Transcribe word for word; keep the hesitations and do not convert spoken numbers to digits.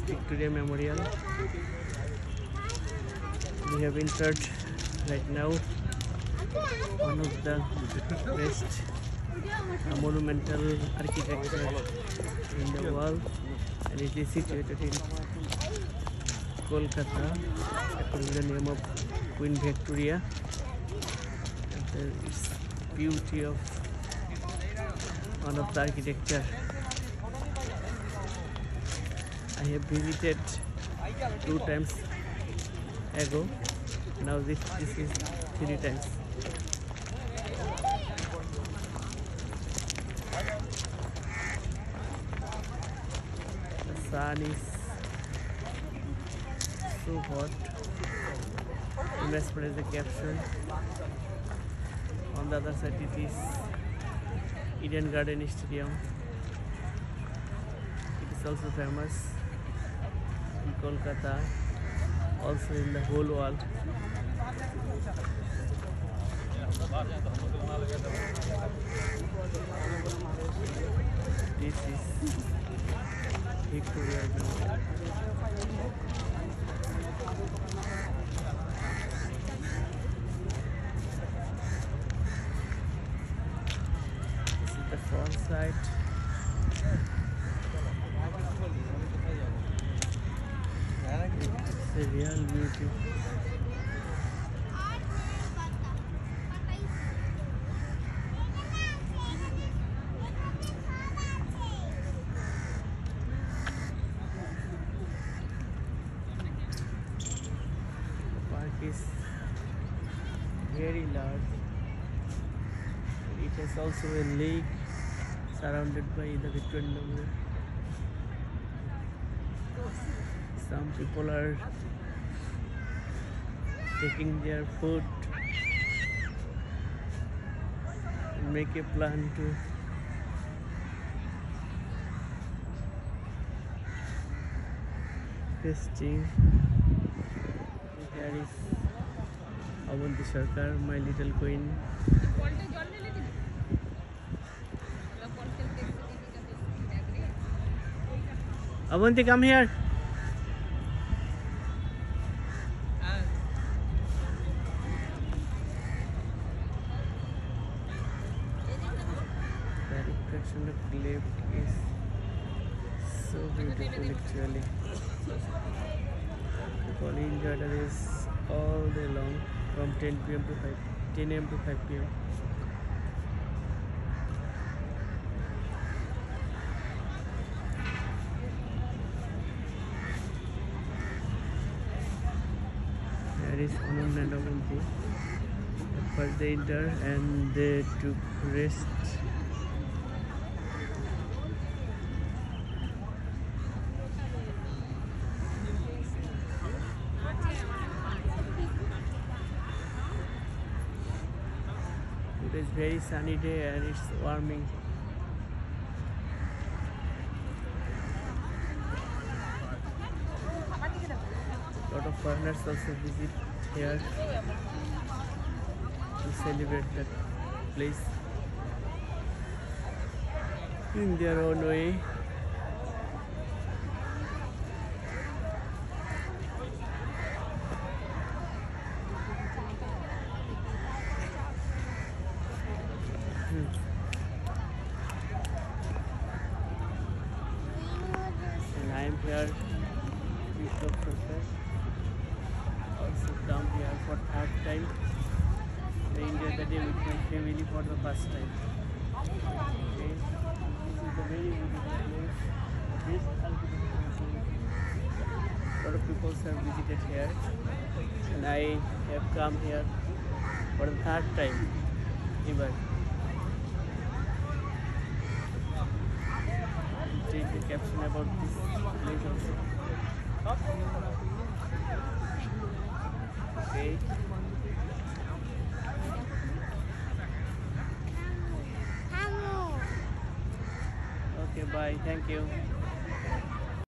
Victorial Memorial. We have entered right now one of the best uh, monumental architecture in the world, and it is situated in Kolkata according to the name of Queen Victoria. And there is beauty of one of the architecture. I have visited two times ago. Now this this is three times. The sun is so hot. As per the caption. On the other side it is Eden Garden Stadium. It is also famous in Kolkata, also in the whole world. This is Victorial Memorial. This is the front side. It's a real beauty. The park is very large. It has also a lake surrounded by the Victorian Memorial. Some people are taking their food and make a plan to testing. Here is Avanti Sarkar, my little queen. Avanti, come here. The reflection of the lake is so beautiful actually. The Colleen Garden is all day long from ten p m to five, ten a m to five p m There is Anand and Avanti. First they enter and they took rest. It is very sunny day and it's warming. Lot of foreigners also visit here to celebrate that place in their own way. And I am here with the also come here for third time. They enjoy the day with my family for the first time. Okay. This is a very beautiful place. This architecture. A lot of people have visited here, and I have come here for the third time ever. Take the caption about this place also. Okay. Okay, bye. Thank you.